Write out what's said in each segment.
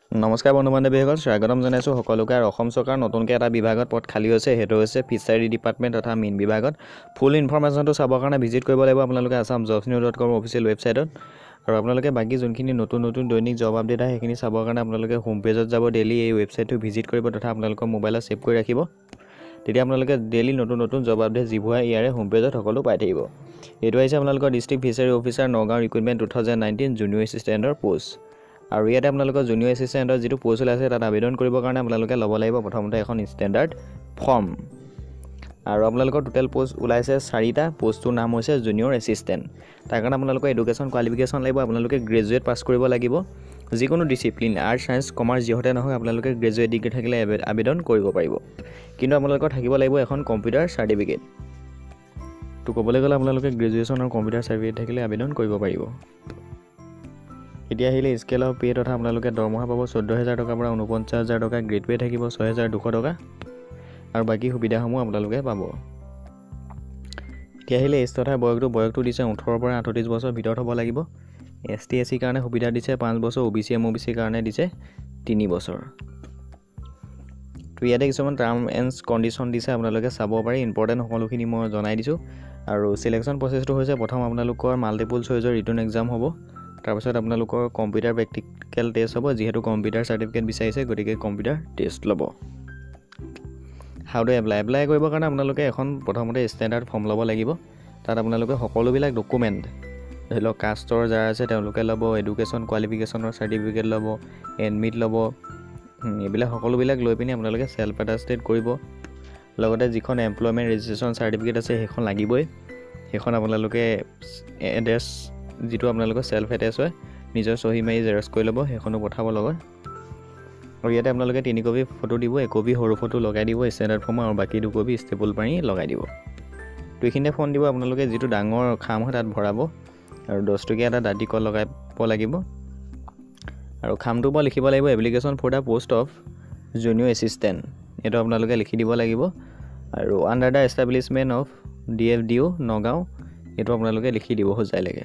নমস্কাৰ বন্ধু বান্ধৱীসকল, স্বাগতম জনাইছোঁ সকলোকে। আৰু অসম চৰকাৰ নতুনকৈ এটা বিভাগত পদ খালী হৈছে, সেইটো হৈছে ফিচাৰী ডিপাৰ্টমেণ্ট তথা মীন বিভাগত। ফুল ইনফৰমেশ্যনটো চাবৰ কাৰণে ভিজিট কৰিব লাগিব আপোনালোকে assamjobsnews.com অফিচিয়েল ৱেবছাইটত। আৰু আপোনালোকে বাকী যোনখিনি নতুন দৈনিক জব আপডেট আহে সেইখিনি চাবৰ কাৰণে আপোনালোকে হোম পেজত যাব, ডেইলি এই ৱেবছাইটটো ভিজিট কৰিব তথা আপোনালোকৰ মোবাইলত ছেভ কৰি ৰাখিব। তেতিয়া আপোনালোকে ডেইলি নতুন জব আপডেট যিবোৰ ইয়াৰে হোম পেজত সকলো পাই থাকিব। এইটো আহিছে আপোনালোকৰ district fishery officer Nagaon recruitment 2019 junior এছিষ্টেণ্টৰ পোষ্ট। আৰু ইয়াতে আপোনালোকৰ জুনিয়ৰ এছিষ্টেণ্টৰ যিটো পোষ্ট ওলাইছে তাত আবেদন কৰিবৰ কাৰণে আপোনালোকে ল'ব লাগিব প্ৰথমতে এখন ষ্টেণ্ডাৰ্ড ফৰ্ম। আৰু আপোনালোকৰ টোটেল পোষ্ট ওলাইছে 4টা। পোষ্টটোৰ নাম হৈছে জুনিয়ৰ এছিষ্টেণ্ট। তাৰ কাৰণে আপোনালোকৰ এডুকেশ্যন কোৱালিফিকেশ্যন লাগিব, আপোনালোকে গ্ৰেজুৱেট পাছ কৰিব লাগিব। যিকোনো ডিচিপ্লিন আৰ্টছ চায়েন্স কমাৰ্চ যিহতে নহয় আপোনালোকে গ্ৰেজুৱেট ডিগ্ৰী থাকিলে আবেদন কৰিব পাৰিব। কিন্তু আপোনালোকৰ থাকিব লাগিব এখন কম্পিউটাৰ চাৰ্টিফিকেট। তো ক'বলৈ গ'লে আপোনালোকে গ্ৰেজুৱেশ্যন আৰু কম্পিউটাৰ চাৰ্টিফিকেট থাকিলে আবেদন কৰিব পাৰিব। এতিয়া আহিলে স্কেল অফ পে তথা আপোনালোকে দৰমহা পাব 14,000 টকাৰ পৰা 49,000 টকা, গ্ৰেড পে থাকিব 6,200 টকা, আৰু বাকী সুবিধাসমূহ আপোনালোকে পাব। এতিয়া আহিলে এজ তথা বয়সটো দিছে 18 পৰা 38 বছৰ ভিতৰত হ'ব লাগিব। ST SC কাৰণে সুবিধা দিছে 5 বছৰ, OBC MOBC কাৰণে দিছে 3 বছৰ। তো ইয়াতে কিছুমান টাৰ্ম এণ্ড কণ্ডিশ্যন দিছে, আপোনালোকে চাব পাৰি। ইম্পৰ্টেণ্ট সকলোখিনি মই জনাই দিছোঁ। আৰু চিলেকশ্যন প্ৰচেছটো হৈছে প্ৰথম আপোনালোকৰ মাল্টিপুল চইজৰ ৰিটাৰ্ণ এক্সাম হ'ব, তাৰপিছত আপোনালোকৰ কম্পিউটাৰ প্ৰেক্টিকেল টেষ্ট হ'ব। যিহেতু কম্পিউটাৰ চাৰ্টিফিকেট বিচাৰিছে গতিকে কম্পিউটাৰ টেষ্ট ল'ব। হাউ টু এপ্লাই কৰিবৰ কাৰণে আপোনালোকে এখন প্ৰথমতে ষ্টেণ্ডাৰ্ড ফৰ্ম ল'ব লাগিব। তাত আপোনালোকে সকলোবিলাক ডকুমেণ্ট ধৰি লওক কাষ্টৰ যাৰ আছে তেওঁলোকে ল'ব, এডুকেশ্যন কোৱালিফিকেশ্যনৰ চাৰ্টিফিকেট ল'ব, এডমিট ল'ব, এইবিলাক সকলোবিলাক লৈ পিনি আপোনালোকে ছেল্ফ এটাষ্টেড কৰিব। লগতে যিখন এমপ্লয়মেণ্ট ৰেজিষ্ট্ৰেশ্যন চাৰ্টিফিকেট আছে সেইখন লাগিবই। সেইখন আপোনালোকে এড্ৰেছ যিটো আপোনালোকৰ ছেল্ফ এটেচ হয় নিজৰ চহী মাৰি জেৰক্স কৰি ল'ব, সেইখনো পঠাব লগত। আৰু ইয়াতে আপোনালোকে 3 কপি ফটো দিব, 1 কপি সৰু ফটো লগাই দিব ষ্টেণ্ডাৰ্ড ফৰ্মৰ, আৰু বাকী 2 কপি ষ্টেপল মাৰি লগাই দিব। তো এইখিনিতে ফোন দিব আপোনালোকে, যিটো ডাঙৰ খাম হয় তাত ভৰাব, আৰু 10 টকীয়া এটা ডাঠি কল লগাব লাগিব। আৰু খামটোৰ পৰা লিখিব লাগিব application for the post of junior assistant, এইটো আপোনালোকে লিখি দিব লাগিব। আৰু under the establishment of DFDO Nagaon, এইটো আপোনালোকে লিখি দিব সজাইলৈকে।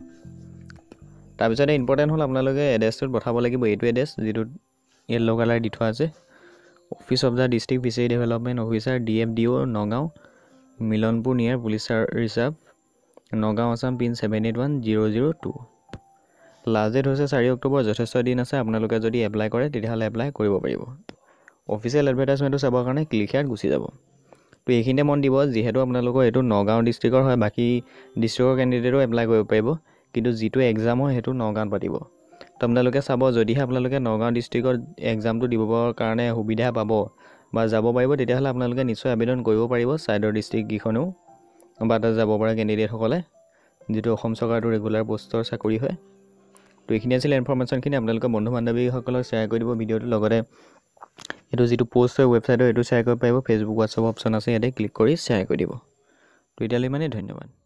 তাৰপিছতে ইম্পৰ্টেণ্ট হ'ল আপোনালোকে এড্ৰেছটোত পঠাব লাগিব, এইটো এড্ৰেছ যিটো য়েল্ল' কালাৰ দি থোৱা আছে, office of the district fishery development officer DFDO Nagaon, Milanpur near police reserve, Nagaon Assam pin 781002। Last date হৈছে 4 অক্টোবৰ। যথেষ্ট দিন আছে, আপোনালোকে যদি এপ্লাই কৰে তেতিয়াহ'লে এপ্লাই কৰিব পাৰিব। অফিচিয়েল এডভাৰটাইজমেণ্টটো চাবৰ কাৰণে ক্লিক হিয়াৰত গুচি যাব। তো এইখিনিতে মন দিব, যিহেতু আপোনালোকৰ এইটো নগাঁও ডিষ্ট্ৰিক্টৰ হয়, বাকী ডিষ্ট্ৰিক্টৰ কেণ্ডিডেটো এপ্লাই কৰিব পাৰিব, কিন্তু যিটো এক্সাম হয় সেইটো নগাঁৱত পাতিব। তো আপোনালোকে চাব, যদিহে আপোনালোকে নগাঁও ডিষ্ট্ৰিক্টৰ এক্সামটো দিবৰ কাৰণে সুবিধা পাব বা যাব পাৰিব তেতিয়াহ'লে আপোনালোকে নিশ্চয় আবেদন কৰিব পাৰিব। ছাইডৰ ডিষ্ট্ৰিক্টকেইখনেও বা তাত যাব পৰা কেণ্ডিডেটসকলে, যিটো অসম চৰকাৰটো ৰেগুলাৰ পষ্টৰ চাকৰি হয়। তো এইখিনি আছিলে ইনফৰমেশ্যনখিনি, আপোনালোকে বন্ধু বান্ধৱীসকলক শ্বেয়াৰ কৰি দিব ভিডিঅ'টো। লগতে এইটো যিটো পোষ্ট হয় ৱেবছাইটৰ এইটো শ্বেয়াৰ কৰিব পাৰিব। ফেচবুক হোৱাটছআপ অপশ্যন আছে, ইয়াতে ক্লিক কৰি শ্বেয়াৰ কৰি দিব। তো এতিয়ালৈ ইমানেই, ধন্যবাদ।